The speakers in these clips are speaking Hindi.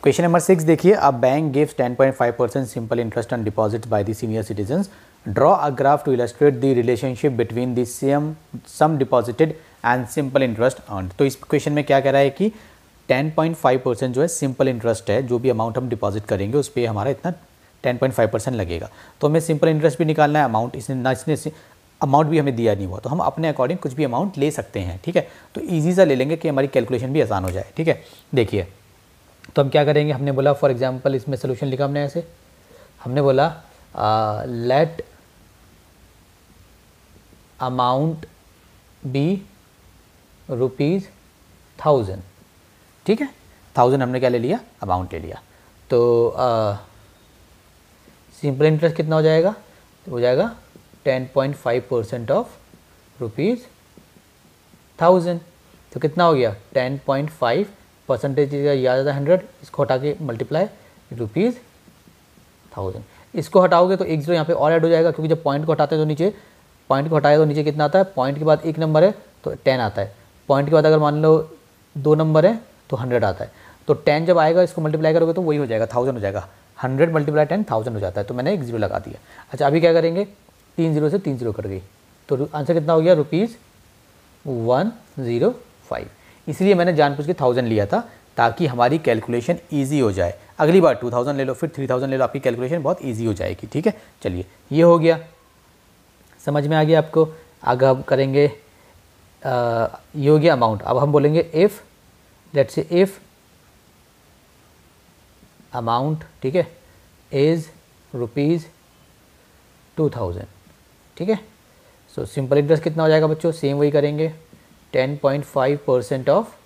क्वेश्चन नंबर 6 देखिए, a bank gives 10.5% simple interest on deposit by the senior citizens. Draw a graph to illustrate the relationship between the sum deposited and simple interest earned. तो इस क्वेश्चन में क्या कह रहा है कि 10.5% जो है सिंपल इंटरेस्ट है, जो भी अमाउंट हम डिपॉजिट करेंगे उस पर हमारा इतना 10.5% लगेगा। तो हमें सिंपल इंटरेस्ट भी निकालना है, अमाउंट इसने अमाउंट भी हमें दिया नहीं हुआ, तो हम अपने अकॉर्डिंग कुछ भी अमाउंट ले सकते हैं। ठीक है, तो ईजी सा ले लेंगे कि हमारी कैलकुलेशन भी आसान हो जाए। ठीक है, देखिए तो हम क्या करेंगे, हमने बोला फॉर एग्जांपल इसमें सोल्यूशन लिखा हमने ऐसे, हमने बोला लेट अमाउंट बी ₹1000। ठीक है, 1000 हमने क्या ले लिया, अमाउंट ले लिया। तो सिंपल इंटरेस्ट कितना हो जाएगा, तो हो जाएगा 10.5% ऑफ ₹1000। तो कितना हो गया 10.5 परसेंटेज याद आता है 100, इसको हटा के मल्टीप्लाई ₹1000। इसको हटाओगे तो एक जीरो यहाँ पे और ऐड हो जाएगा, क्योंकि जब पॉइंट को हटाते हैं तो नीचे, पॉइंट को हटाए तो नीचे कितना आता है, पॉइंट के बाद एक नंबर है तो 10 आता है, पॉइंट के बाद अगर मान लो 2 नंबर है तो 100 आता है। तो 10 जब आएगा इसको मल्टीप्लाई करोगे तो वही हो जाएगा 1000 हो जाएगा, 100 मल्टीप्लाई 10 1000 हो जाता है। तो मैंने एक जीरो लगा दिया। अच्छा अभी क्या करेंगे, 3 जीरो से 3 जीरो कट गई, तो आंसर कितना हो गया ₹105। इसलिए मैंने जानबूझ के 1000 लिया था ताकि हमारी कैलकुलेशन इजी हो जाए। अगली बार 2000 ले लो, फिर 3000 ले लो, आपकी कैलकुलेशन बहुत इजी हो जाएगी। ठीक है, चलिए ये हो गया, समझ में आ गया आपको। आगे हम करेंगे ये हो गया अमाउंट। अब हम बोलेंगे if, let's say if amount, ठीक है, इज़ ₹2000। ठीक है, सो सिंपल इंटरेस्ट कितना हो जाएगा बच्चों, सेम वही करेंगे, 10.5% ऑफ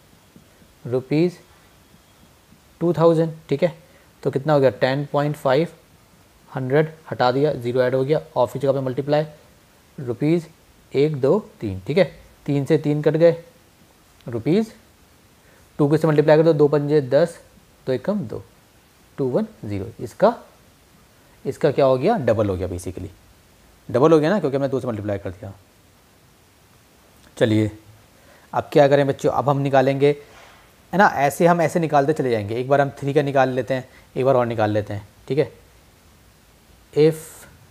₹2000। ठीक है, तो कितना हो गया 10.5, 100 हटा दिया, जीरो ऐड हो गया, ऑफ की जगह पे मल्टीप्लाई ₹123। ठीक है, 3 से 3 कट गए, ₹2 से मल्टीप्लाई कर दो, 2 पंजे 10, 2 एकम 2, 210। इसका क्या हो गया, डबल हो गया, बेसिकली डबल हो गया ना, क्योंकि हमने 2 से मल्टीप्लाई कर दिया। चलिए अब क्या करें बच्चों, अब हम निकालेंगे है ना, ऐसे हम ऐसे निकालते चले जाएंगे। एक बार हम 3 का निकाल लेते हैं, एक बार और निकाल लेते हैं। ठीक है, इफ़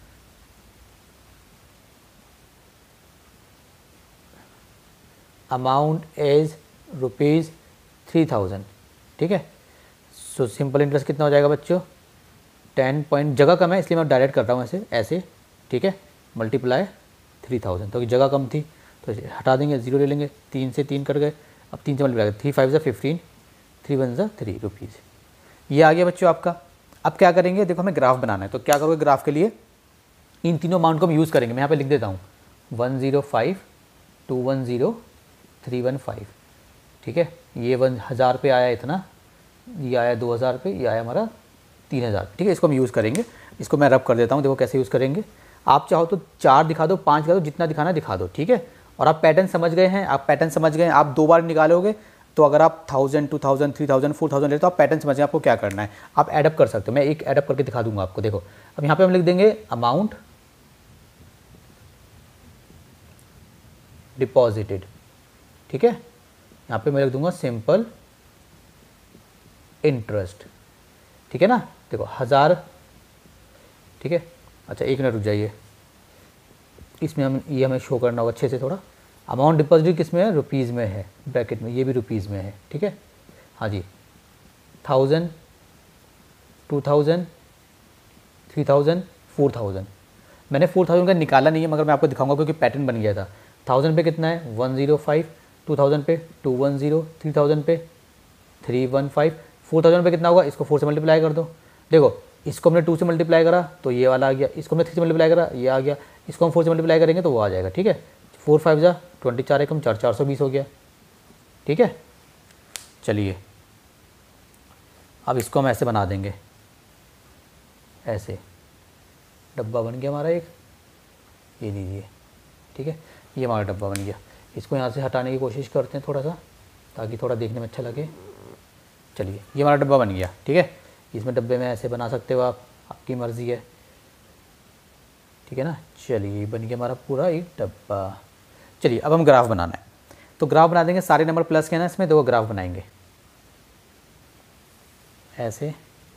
अमाउंट इज ₹3000। ठीक है, सो सिंपल इंटरेस्ट कितना हो जाएगा बच्चों, 10 पॉइंट, जगह कम है इसलिए मैं डायरेक्ट कर रहा हूँ ऐसे ऐसे। ठीक है, मल्टीप्लाई 3000, तो जगह कम थी तो हटा देंगे, जीरो ले लेंगे, 3 से 3 कट गए, अब 3 से मल्टीप्लाई 3 5 से 15, 3 1 से 3 रुपीज़। ये आ गया बच्चों आपका। अब क्या करेंगे, देखो हमें ग्राफ बनाना है, तो क्या करोगे ग्राफ के लिए, इन तीनों अमाउंट को हम यूज़ करेंगे। मैं यहाँ पे लिख देता हूँ 105, 210, 315। ठीक है, ये 1000 पे आया इतना, ये आया 2000 पे, ये आया हमारा 3000। ठीक है, इसको हम यूज़ करेंगे। इसको मैं रब कर देता हूँ, देखो कैसे यूज़ करेंगे। आप चाहो तो 4 दिखा दो, 5 दिखा दो, जितना दिखाना दिखा दो। ठीक है, और आप पैटर्न समझ गए हैं, आप पैटर्न समझ गए हैं। आप 2 बार निकालोगे तो अगर आप 1000, 2000, 3000, 4000 ले तो आप पैटर्न समझ गए आपको क्या करना है, आप एडअप कर सकते हो। मैं एक एडअप करके दिखा दूंगा आपको। देखो अब यहाँ पे हम लिख देंगे अमाउंट डिपॉजिटेड। ठीक है, यहाँ पे मैं लिख दूंगा सिंपल इंटरेस्ट। ठीक है ना, देखो 1000। ठीक है, अच्छा एक मिनट रुक जाइए, इसमें हम ये हमें शो करना होगा अच्छे से थोड़ा। अमाउंट डिपॉजिट किस में है, रुपीज़ में है, ब्रैकेट में, ये भी रुपीज़ में है। ठीक है, हाँ जी, 1000, 2000, 3000, 4000। मैंने 4000 का निकाला नहीं है, मगर मैं आपको दिखाऊंगा क्योंकि पैटर्न बन गया था। 1000 पे कितना है 105, 2000 पे 210, 3000 पे 315, 4000 पे कितना होगा, इसको 4 से मल्टीप्लाई कर दो। देखो इसको हमने 2 से मल्टीप्लाई करा तो ये वाला आ गया, इसको हमने 3 से मल्टीप्लाई करा ये आ गया, इसको हम 4 से मल्टीप्लाई करेंगे तो वो आ जाएगा। ठीक है, 4 5 जा 20, 4 एकम 4, 420 हो गया। ठीक है, चलिए अब इसको हम ऐसे बना देंगे, ऐसे डब्बा बन गया हमारा एक, ये लीजिए। ठीक है, ये हमारा डब्बा बन गया। इसको यहाँ से हटाने की कोशिश करते हैं थोड़ा सा, ताकि थोड़ा देखने में अच्छा लगे। चलिए ये हमारा डब्बा बन गया। ठीक है, इसमें डब्बे में ऐसे बना सकते हो आप, आपकी मर्ज़ी है। ठीक है ना, चलिए बन गया हमारा पूरा एक डब्बा। चलिए अब हम ग्राफ बनाना है, तो ग्राफ बना देंगे। सारे नंबर प्लस के ना इसमें, तो वो ग्राफ बनाएंगे ऐसे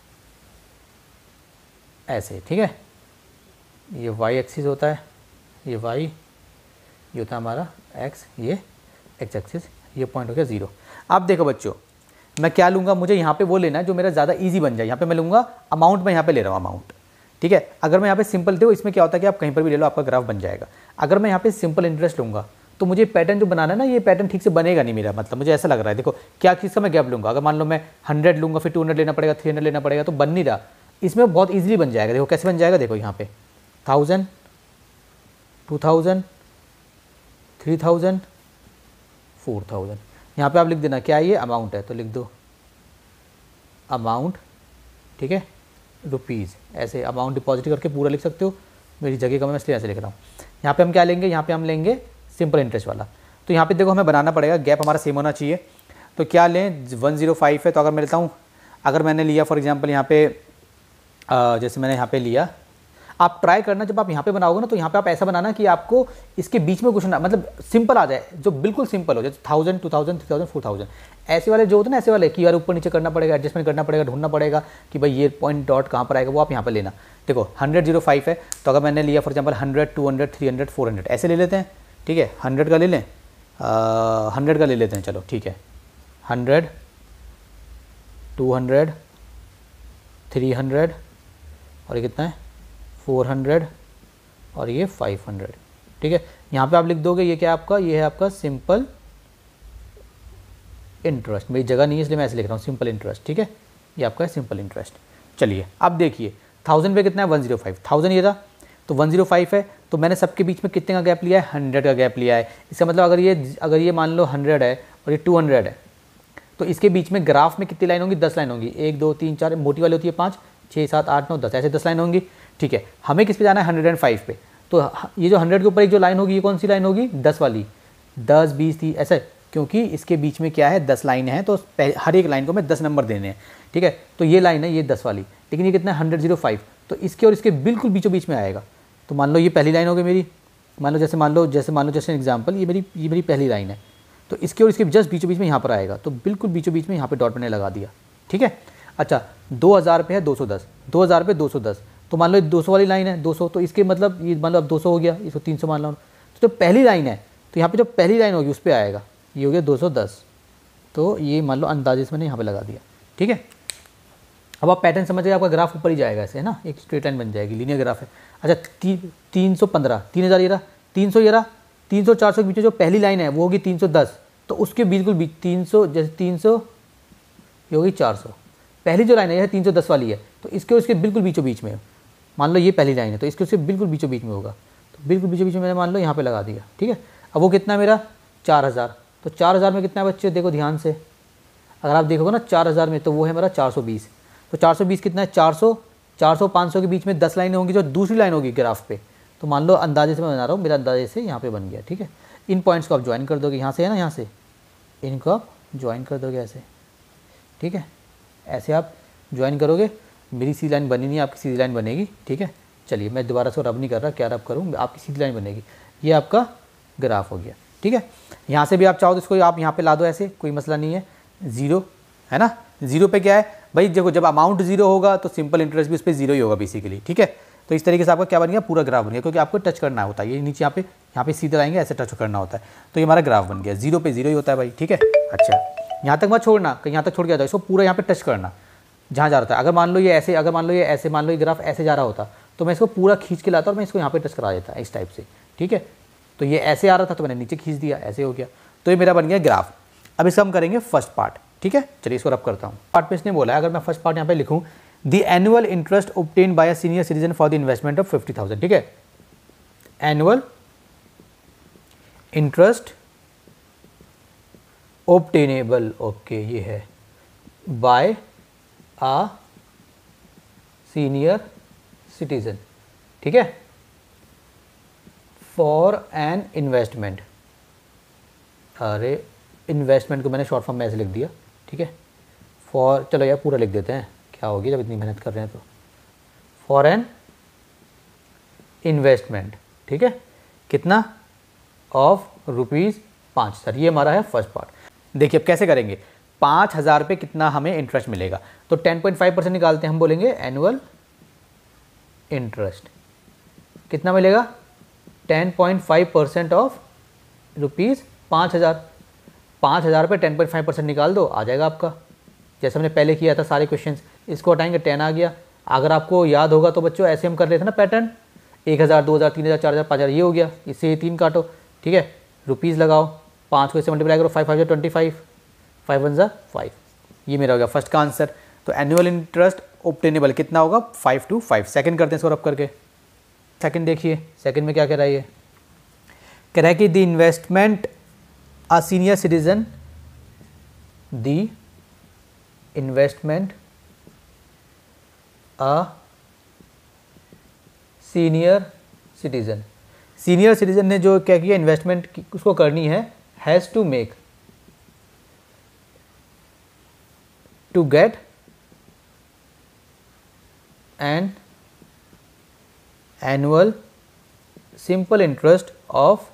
ऐसे, ठीक है। ये वाई एक्सिस होता है, ये वाई, ये होता है हमारा एक्स, ये एक्स एक्सिस, ये पॉइंट हो गया 0। अब देखो बच्चों, मैं क्या लूँगा, मुझे यहाँ पे वो लेना है जो मेरा ज़्यादा इजी बन जाए। यहाँ पे मैं लूँगा अमाउंट, मैं यहाँ पे ले रहा हूँ अमाउंट, ठीक है। अगर मैं यहाँ पे सिंपल दे, इसमें क्या होता है कि आप कहीं पर भी ले लो आपका ग्राफ बन जाएगा। अगर मैं यहाँ पे सिंपल इंटरेस्ट लूँगा तो मुझे पैटर्न जो बनाना है ना, ये पैटर्न ठीक से बनेगा नहीं मेरा, मतलब मुझे ऐसा लग रहा है। देखो क्या चीज़ का मैं गैप लूँगा, अगर मान लो मैं 100 लूँगा, फिर 200 लेना पड़ेगा, 300 लेना पड़ेगा, तो बन नहीं रहा। इसमें बहुत ईजिली बन जाएगा। देखो कैसे बन जाएगा, देखो यहाँ पे 1000, 2000, 3000, 4000। यहाँ पे आप लिख देना क्या ये अमाउंट है, तो लिख दो अमाउंट, ठीक है, रुपीज़। ऐसे अमाउंट डिपॉजिट करके पूरा लिख सकते हो, मेरी जगह कम है इसलिए ऐसे लिख रहा हूँ। यहाँ पे हम क्या लेंगे, यहाँ पे हम लेंगे सिंपल इंटरेस्ट वाला। तो यहाँ पे देखो हमें बनाना पड़ेगा, गैप हमारा सेम होना चाहिए। तो क्या लें, 105 है, तो अगर मैं लेता हूँ, अगर मैंने लिया फॉर एग्जांपल यहाँ पे जैसे मैंने यहाँ पे लिया, आप ट्राई करना जब आप यहाँ पे बनाओगे ना, तो यहाँ पे आप ऐसा बनाना कि आपको इसके बीच में कुछ ना, मतलब सिंपल आ जाए, जो बिल्कुल सिंपल हो, जैसे 1000, 2000, 3000, 4000, ऐसे वाले जो होते हैं ना, ऐसे वाले कि यार ऊपर नीचे करना पड़ेगा, एडजस्टमेंट करना पड़ेगा, ढूंढना पड़ेगा कि भाई ये पॉइंट डॉट कहाँ पर आएगा, वो आप यहाँ पर लेना। देखो 100, 05 है, तो अगर मैंने लिया फॉर एग्जाम्पल 100, 200, 300, 400 ऐसे ले लेते हैं, ठीक है। 100 का ले लें, 100 का ले लेते हैं, चलो ठीक है। 100, 200, 300 और ये कितना है 400 और ये 500, ठीक है। यहाँ पे आप लिख दोगे ये क्या आपका, ये है आपका सिंपल इंटरेस्ट। मेरी जगह नहीं है इसलिए मैं ऐसे लिख रहा हूँ सिंपल इंटरेस्ट, ठीक है। ये आपका है सिंपल इंटरेस्ट। चलिए अब देखिए 1000 पे कितना है 105, 1000 ये था, तो 105 है, तो मैंने सबके बीच में कितने का गैप लिया है, 100 का गैप लिया है। इसका मतलब अगर ये मान लो 100 है और ये 200 है, तो इसके बीच में ग्राफ में कितनी लाइन होंगी, 10 लाइन होंगी। 1 2 3 4, मोटी वाली होती है 5 6 7 8 9 10, ऐसे 10 लाइन होंगी, ठीक है। हमें किस पे जाना है 105 पे, तो ये जो 100 के ऊपर एक जो लाइन होगी, ये कौन सी लाइन होगी, 10 वाली, 10 20 30 ऐसे, क्योंकि इसके बीच में क्या है 10 लाइन है, तो हर एक लाइन को मैं 10 नंबर देने हैं, ठीक है। तो ये लाइन है ये 10 वाली, लेकिन ये कितना है 105, तो इसके और इसके बिल्कुल बीचों बीच में आएगा। तो मान लो ये पहली लाइन होगी मेरी, मान लो जैसे एग्जाम्पल ये मेरी पहली लाइन है, तो इसके और इसके जस्ट बीचों बीच में यहाँ पर आएगा, तो बिल्कुल बीचों बीच में यहाँ पे डॉट मैंने लगा दिया, ठीक है। अच्छा 2000 पे है 210, 2000 पे 210, तो मान लो 200 वाली लाइन है 200, तो इसके मतलब ये मान लो अब 200 हो गया, इसको 300 मान लो, तो जो पहली लाइन है, तो यहाँ पे जो पहली लाइन होगी उस पर आएगा, ये हो गया 210, तो ये मान लो अंदाजे से मैंने यहाँ पे लगा दिया, ठीक है। अब आप पैटर्न समझ गए, आपका ग्राफ ऊपर ही जाएगा ऐसे, है ना, एक स्ट्रेट लाइन बन जाएगी, लीनियर ग्राफ है। अच्छा 315, 3000 ये रहा, 300 ये रहा, 300 400 के बीच में जो पहली लाइन है वो होगी 310, तो उसके बिल्कुल बीच 300, जैसे 300 ये होगी 400, पहली जो लाइन है यह 310 वाली है, तो इसके उसके बिल्कुल बीचों बीच में मान लो ये पहली लाइन है, तो इसके उसके बिल्कुल बीचों बीच में होगा, तो बिल्कुल बीचों बीच में मैंने मान लो यहाँ पे लगा दिया, ठीक है। अब वो कितना है मेरा 4000, तो 4000 में कितना है बच्चे, देखो ध्यान से, अगर आप देखोगे ना 4000 में, तो वो है मेरा 420, तो 420 कितना है 400, 400 500 के बीच में 10 लाइनें होंगी जो दूसरी लाइन होगी ग्राफ पे, तो मान लो अंदाजे से मैं बना रहा हूँ, मेरा अंदाजे से यहाँ पे बन गया, ठीक है। इन पॉइंट्स को आप ज्वाइन कर दोगे, यहाँ से है ना, यहाँ से इनको आप ज्वाइन कर दोगे ऐसे, ठीक है। ऐसे आप ज्वाइन करोगे, मेरी सीधी लाइन बनी नहीं है, आपकी सीधी लाइन बनेगी, ठीक है। चलिए मैं दोबारा से रब नहीं कर रहा, क्या रब करूँ, आपकी सीधी लाइन बनेगी, ये आपका ग्राफ हो गया, ठीक है। यहाँ से भी आप चाहो तो इसको आप यहाँ पे ला दो ऐसे, कोई मसला नहीं है। 0 है ना, 0 पे क्या है भाई, देखो जब अमाउंट 0 होगा तो सिंपल इंटरेस्ट भी उस पर 0 ही होगा बेसिकली, ठीक है। तो इस तरीके से आपका क्या बन गया, पूरा ग्राफ बन गया, क्योंकि आपको टच करना होता है, ये नीचे यहाँ पे सीधे लाएंगे ऐसे टच करना होता है, तो ये हमारा ग्राफ बन गया। 0 पे 0 ही होता है भाई, ठीक है। अच्छा यहाँ तक मत छोड़ना, कहीं यहाँ तक छोड़ गया था, इसको पूरा यहाँ पे टच करना जहाँ जा रहा था। अगर मान लो ये ऐसे, अगर मान लो ये ऐसे, मान लो ये ग्राफ ऐसे जा रहा होता, तो मैं इसको पूरा खींच के लाता और मैं इसको यहाँ पे टच करा देता इस टाइप से, ठीक है। तो ये ऐसे आ रहा था तो मैंने नीचे खींच दिया, ऐसे हो गया, तो ये मेरा बन गया ग्राफ। अब इसका हम करेंगे फर्स्ट पार्ट, ठीक है। चलिए इसको रब करता हूँ। पार्ट में इसने बोला है, अगर मैं फर्स्ट पार्ट यहाँ पे लिखूँ, the annual interest obtained by a senior citizen for the investment of 50,000, ठीक है। एनुअल इंटरेस्ट ऑब्टेनेबल, ओके ये है, बाय आ सीनियर सिटीजन, ठीक है, फॉर एन इन्वेस्टमेंट। अरे इन्वेस्टमेंट को मैंने शॉर्ट फॉर्म में ऐसे लिख दिया, ठीक है। फॉर, चलो यार पूरा लिख देते हैं, क्या होगी जब इतनी मेहनत कर रहे हैं तो, फॉर एन इन्वेस्टमेंट, ठीक है। कितना, ऑफ ₹5,000। ये हमारा है फर्स्ट पार्ट। देखिए अब कैसे करेंगे, 5,000 पे कितना हमें इंटरेस्ट मिलेगा। तो 10.5% निकालते हैं, हम बोलेंगे एनुअल इंटरेस्ट कितना मिलेगा, 10.5% ऑफ रुपीज़ 5,000। 5,000 पे 10.5% निकाल दो, आ जाएगा आपका, जैसे हमने पहले किया था सारे क्वेश्चंस। इसको हटाएंगे 10 आ गया। अगर आपको याद होगा तो बच्चों ऐसे हम कर रहे थे ना पैटर्न, 1,000 2,000 3,000 4,000 5,000 ये हो गया, इससे ये 3 काटो, ठीक है, रुपीज़ लगाओ, 5 को इससे मल्टीप्लाई करो, 5 5 25, 5 1 5, ये मेरा हो गया फर्स्ट का आंसर। तो एनुअल इंटरेस्ट ऑब्टेनेबल कितना होगा, 5 to 5। सेकंड करते हैं इसको रब करके। सेकंड देखिए, सेकंड में क्या कह रहा है, ये कह रहा है कि the investment a senior citizen, the investment a senior citizen, senior citizen ने जो क्या किया, इन्वेस्टमेंट उसको करनी है, has to make to get an annual simple interest of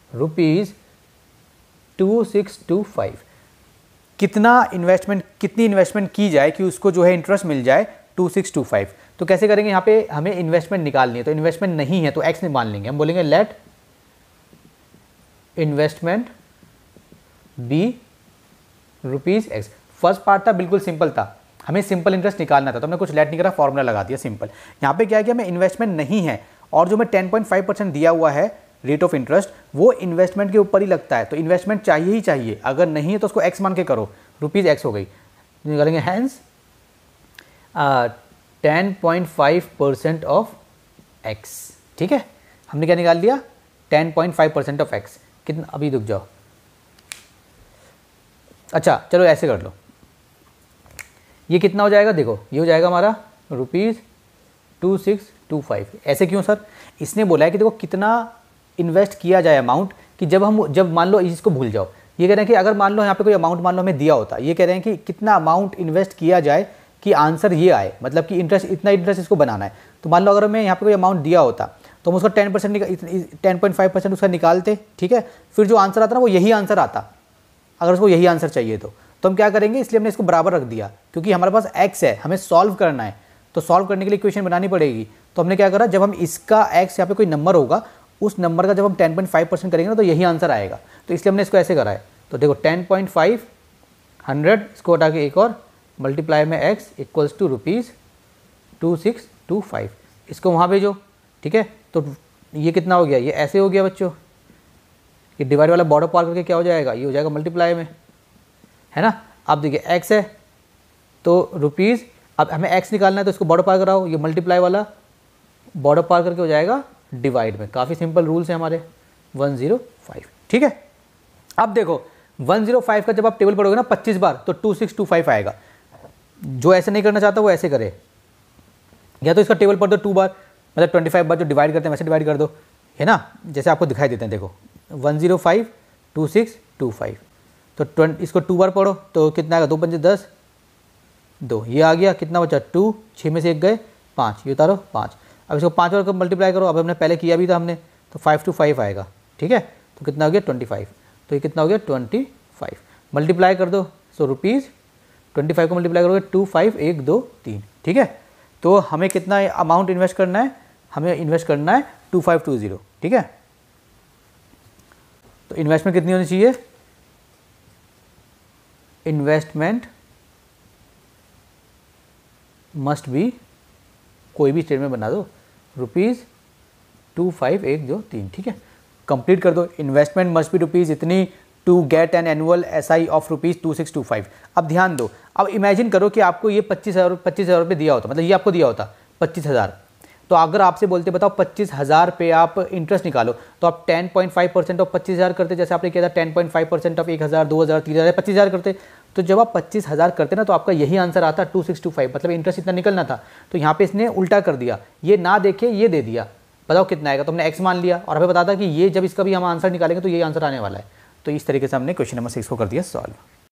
₹2625। कितना इन्वेस्टमेंट, कितनी इन्वेस्टमेंट की जाए कि उसको जो है इंटरेस्ट मिल जाए 2625। तो कैसे करेंगे, यहाँ पे हमें इन्वेस्टमेंट निकालनी है, तो इन्वेस्टमेंट नहीं है तो एक्स नहीं मान लेंगे, हम बोलेंगे let investment be ₹x। First part था बिल्कुल सिंपल था, हमें सिंपल इंटरेस्ट निकालना था, तो हमने कुछ लेट नहीं करा, फॉर्मूला लगा दिया सिंपल। यहाँ पे क्या है कि हमें इन्वेस्टमेंट नहीं है और जो मैं 10.5% दिया हुआ है रेट ऑफ इंटरेस्ट, वो इन्वेस्टमेंट के ऊपर ही लगता है, तो इन्वेस्टमेंट चाहिए ही चाहिए, अगर नहीं है तो उसको एक्स मान के करो, ₹x हो गई, निकालेंगे हैंस 10.5% ऑफ एक्स, ठीक है, हमने क्या निकाल लिया 10.5% ऑफ एक्स, कितना, अभी रुक जाओ, अच्छा चलो ऐसे कर लो, ये कितना हो जाएगा, देखो ये हो जाएगा हमारा ₹2625। ऐसे क्यों सर, इसने बोला है कि देखो कितना इन्वेस्ट किया जाए अमाउंट, कि जब मान लो इसको भूल जाओ, ये कह रहे हैं कि अगर मान लो यहाँ पे कोई अमाउंट मान लो हमें दिया होता, ये कह रहे हैं कि कितना अमाउंट इन्वेस्ट किया जाए कि आंसर ये आए, मतलब कि इंटरेस्ट, इतना इंटरेस्ट इसको बनाना है। तो मान लो अगर हमें यहाँ पे कोई अमाउंट दिया होता तो हम उसका 10.5% उसका निकालते, ठीक है, फिर जो आंसर आता ना वो यही आंसर आता, अगर उसको यही आंसर चाहिए तो हम क्या करेंगे, इसलिए हमने इसको बराबर रख दिया, क्योंकि हमारे पास x है, हमें सॉल्व करना है, तो सॉल्व करने के लिए इक्वेशन बनानी पड़ेगी। तो हमने क्या करा, जब हम इसका x यहाँ पे कोई नंबर होगा, उस नंबर का जब हम 10.5% करेंगे ना तो यही आंसर आएगा, तो इसलिए हमने इसको ऐसे करा है। तो देखो 10.5 100, इसको हटा के एक और मल्टीप्लाई में x इक्वल्स टू ₹2625, इसको वहाँ भेजो, ठीक है। तो ये कितना हो गया, ये ऐसे हो गया बच्चों, ये डिवाइड वाला बॉर्डर पार करके क्या हो जाएगा, ये हो जाएगा मल्टीप्लाई में, है ना। अब देखिए x है तो रुपीज़, अब हमें x निकालना है तो इसको बॉर्डर पार कराओ, ये मल्टीप्लाई वाला बॉर्डर पार करके हो जाएगा डिवाइड में। काफ़ी सिंपल रूल्स हैं हमारे। 105, ठीक है। अब देखो 105 का जब आप टेबल पढ़ोगे ना 25 बार तो 2625 आएगा। जो ऐसे नहीं करना चाहता वो ऐसे करे, या तो इसका टेबल पढ़ दो 2 बार, मतलब 25 बार जो डिवाइड करते हैं वैसे डिवाइड कर दो, है ना, जैसे आपको दिखाई देते हैं। देखो 105 2625, तो इसको 2 बार पढ़ो तो कितना आएगा, 2 पंजे 10, 2 ये आ गया, कितना बचा 2, 6 में से 1 गए 5, ये उतारो 5। अब इसको 5 बार मल्टीप्लाई करो, अब हमने पहले किया भी था हमने, तो 5 to 5 आएगा, ठीक है। तो कितना हो गया 25, तो ये कितना हो गया 25, मल्टीप्लाई कर दो, सो ₹25 को मल्टीप्लाई करोगे 2 5 1 2 3, ठीक है। तो हमें कितना अमाउंट इन्वेस्ट करना है, हमें इन्वेस्ट करना है 2520, ठीक है। तो इन्वेस्टमेंट कितनी होनी चाहिए, इन्वेस्टमेंट मस्ट बी, कोई भी स्टेटमेंट बना दो, ₹25,103, ठीक है। कंप्लीट कर दो, इन्वेस्टमेंट मस्ट बी रुपीज़ इतनी to get an annual SI of ₹2625। अब ध्यान दो, अब इमेजिन करो कि आपको ये 25,000 रुपये दिया होता, मतलब ये आपको दिया होता 25,000, तो अगर आपसे बोलते बताओ 25,000 पे आप इंटरेस्ट निकालो, तो आप 10.5% ऑफ 25,000 करते, जैसे आपने किया था 10.5% ऑफ 1,000 2,000 3,000 25,000 करते। तो जब आप 25,000 करते ना तो आपका यही आंसर आता 2625, मतलब इंटरेस्ट इतना निकलना था। तो यहाँ पे इसने उल्टा कर दिया, ये ना देखे ये दे दिया, बताओ कितना आएगा, तो हमने x मान लिया और हमें बता था कि ये जब इसका भी हम आंसर निकालेंगे तो यही आंसर आने वाला है। तो इस तरीके से हमने क्वेश्चन नंबर 6 को कर दिया सॉल्व।